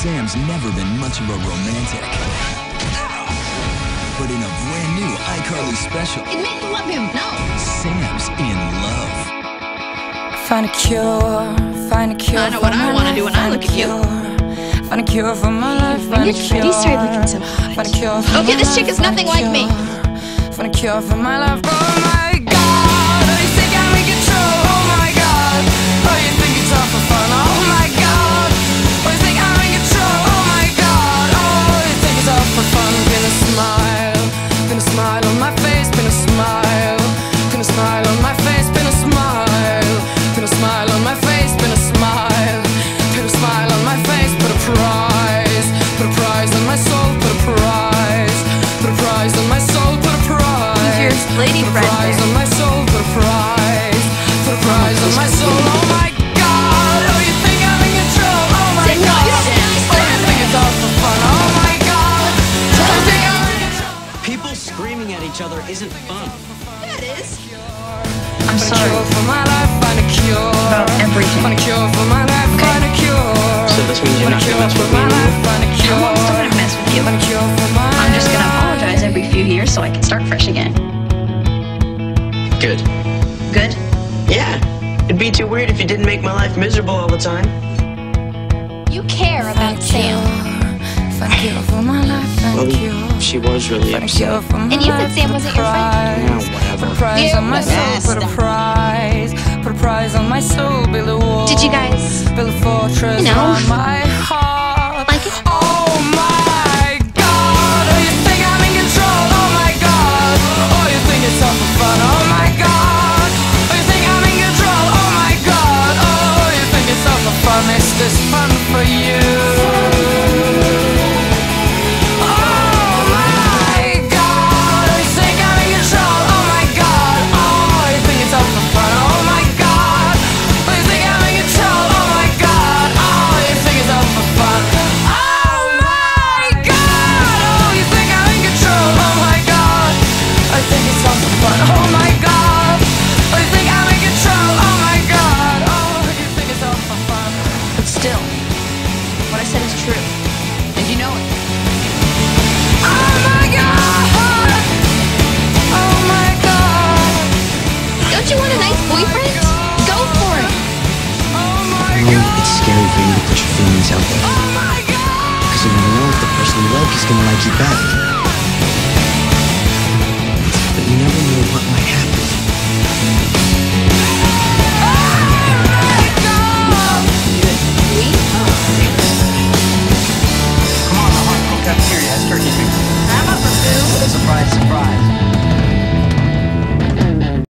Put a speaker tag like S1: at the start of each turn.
S1: Sam's never been much of a romantic. But in a brand new iCarly special,
S2: It made you love him, no.
S1: Sam's in love.
S3: Find a cure, find a cure.
S2: I know what I want to do when I look at you.
S3: Find a cure for my life.
S2: When you're Freddie started looking so hot.
S3: Find a cure for
S2: Okay,
S3: my
S2: this chick
S3: life,
S2: is nothing
S3: find a
S2: like me.
S3: cure. Find a cure for my life. Oh my God, oh, you think I'm in control? Oh my God, oh, you think it's all for fun? Oh my God, oh, you think I'm in control? Oh my God, oh, you think it's all for fun? Pin a smile on my face, pin a smile on my face, pin a smile on my face, pin a smile on my face, put a prize on my soul, put a prize on my soul, put a prize.
S2: Your lady
S3: Put a
S2: friend
S3: prize
S2: there.
S3: on my soul, put a prize on my soul. Oh my God, oh, you think I'm in control? Oh my
S2: Say no,
S3: God,
S2: you don't.
S3: oh, you think it's all for fun? Oh my God, oh, you think I'm in control?
S4: People screaming at each other isn't fun.
S2: Yeah, it is.
S5: I'm
S3: Find a
S5: sorry
S3: cure for my life, find a cure.
S5: about everything.
S3: Find a cure for my life, find a cure.
S4: So this means you're
S3: Find a
S4: not
S3: cure
S4: gonna mess
S3: for
S4: with me
S3: my life,
S4: anymore?
S3: find a cure.
S5: I'm still gonna mess with you.
S3: Find a cure for my
S5: I'm just gonna
S3: life.
S5: apologize every few years so I can start fresh again.
S4: Good.
S5: Good?
S4: Yeah. It'd be too weird if you didn't make my life miserable all the time.
S2: You care about Sam.
S3: Find a cure for my life, find a cure.
S4: Well, she was really
S3: Find a
S4: upset.
S3: cure for my
S2: And you said
S3: life,
S2: Sam
S3: put a
S2: wasn't your friend.
S4: Yeah,
S3: prize.
S4: whatever.
S3: Put a prize
S2: Yeah,
S3: on my soul, put a prize on my soul, build a wall.
S2: Did you guys,
S3: build a fortress
S2: you know,
S3: on my heart?
S2: like it?
S3: Oh my God, oh, you think I'm in control? Oh my God, oh, you think it's all for fun? Oh my God, oh, you think I'm in control? Oh my God, oh, you think it's all for fun? Is this fun for you? Oh my God, oh, you think I'm in control? Oh my God, oh, you think it's all for fun? Oh my God, oh, you think I'm in control? Oh my God, oh, you think it's all for fun? Oh my God, oh, you think I'm in control? Oh my God, I think it's all for fun. Oh my God, oh, you think I'm in control? Oh my God, oh, you think it's all for fun?
S5: But still, what I said is true. And you know it.
S3: Oh my God, oh my God,
S2: Don't you want a nice boyfriend? Go for it.
S3: oh my
S4: I know
S3: God,
S4: it's scary for you to put your feelings out there.
S3: oh my God.
S4: Because you never know if the person you like is gonna like you back. But you never know what might happen.
S6: Come on, the hot cafeteria has turkey bacon.